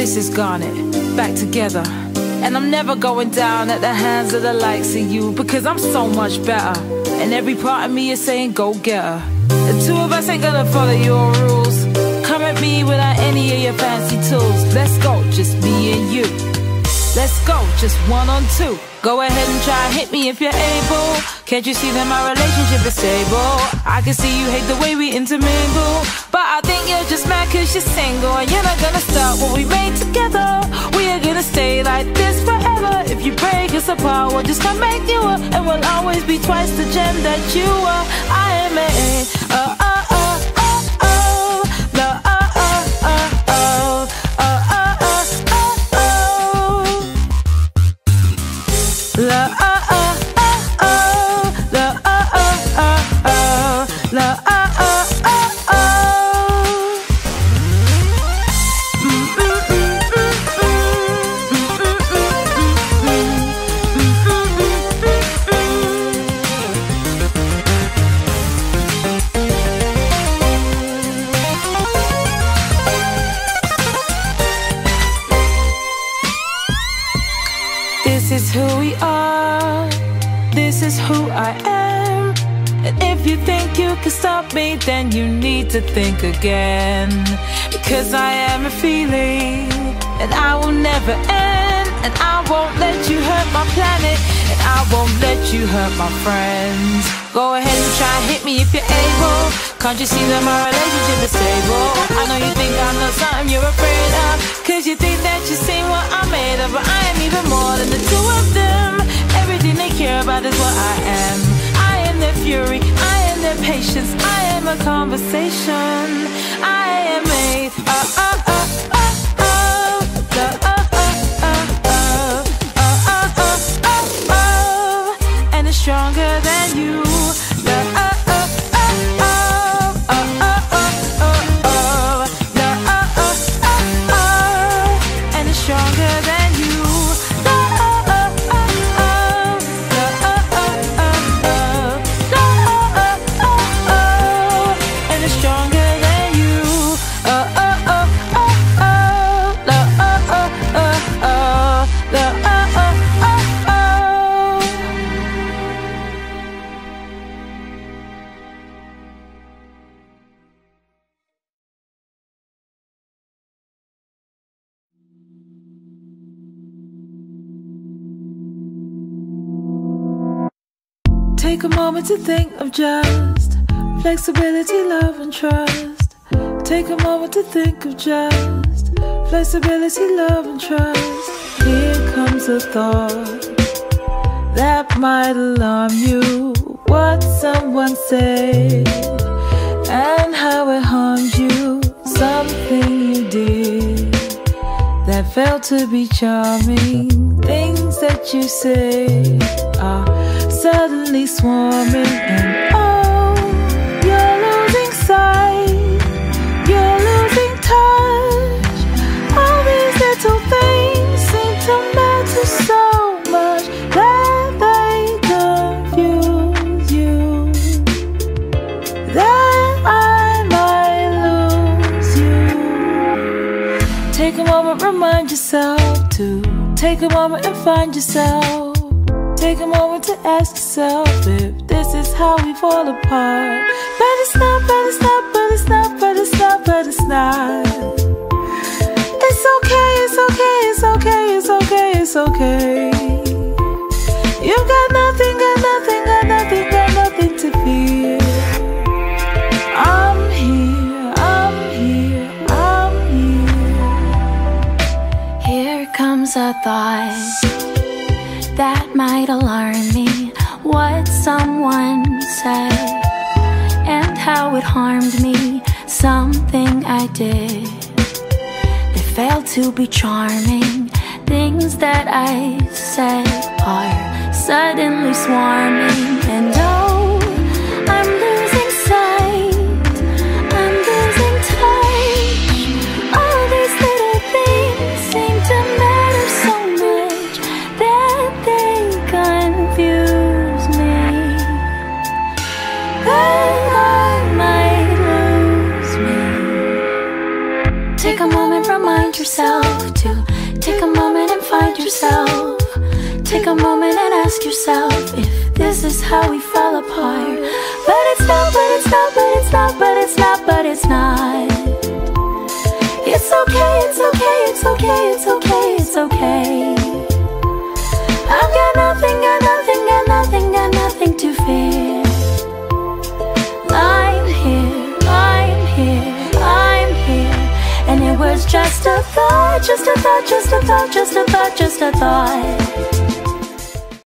This is Garnet, back together. And I'm never going down at the hands of the likes of you, because I'm so much better. And every part of me is saying go get her. The two of us ain't gonna follow your rules. Come at me without any of your fancy tools. Let's go, just me and you. Let's go, just 1 on 2. Go ahead and try and hit me if you're able. Can't you see that my relationship is stable? I can see you hate the way we intermingle, but I think you're just mad cause you're single. And you're not gonna start what we made together. We are gonna stay like this forever. If you break us apart, we'll just come make you up, and we'll always be twice the gem that you are. I am a This is who we are, this is who I am. And if you think you can stop me, then you need to think again. Because I am a feeling, and I will never end. And I won't let you hurt my planet, and I won't let you hurt my friends. Go ahead and try and hit me if you're able. Can't you see that my relationship is stable? I know you think I'm not something you're afraid of, cause you think that you've seen what I'm made of. But I am even more than the two of them. Everything they care about is what I am. I am their fury, I am their patience, I am a conversation. I am made and it's stronger than you. Take a moment to think of just flexibility, love, and trust. Take a moment to think of just flexibility, love, and trust. Here comes a thought that might alarm you. What someone said and how it harmed you. Something you did that felt to be charming. Things that you say are suddenly swarming, and oh, you're losing sight, you're losing touch. All these little things seem to matter so much that they confuse you, that I might lose you. Take a moment, remind yourself to take a moment and find yourself. Take a moment to ask yourself if this is how we fall apart. But it's not, but it's not, but it's not, but it's not, but it's not. It's okay, it's okay, it's okay, it's okay, it's okay. You've got nothing, got nothing, got nothing, got nothing to fear. I'm here, I'm here, I'm here. Here comes a thought that might alarm me. What someone said and how it harmed me. Something I did that failed to be charming. Things that I said are suddenly swarming, and oh, I'm losing sight, I'm losing touch. All these little things seem to matter so much that they confuse me, that I might lose me. Take a moment, remind yourself to okay, it's okay, it's okay. I've got nothing, got nothing, got nothing, got nothing to fear. I'm here, I'm here, I'm here. And it was just a thought, just a thought, just a thought, just a thought, just a thought.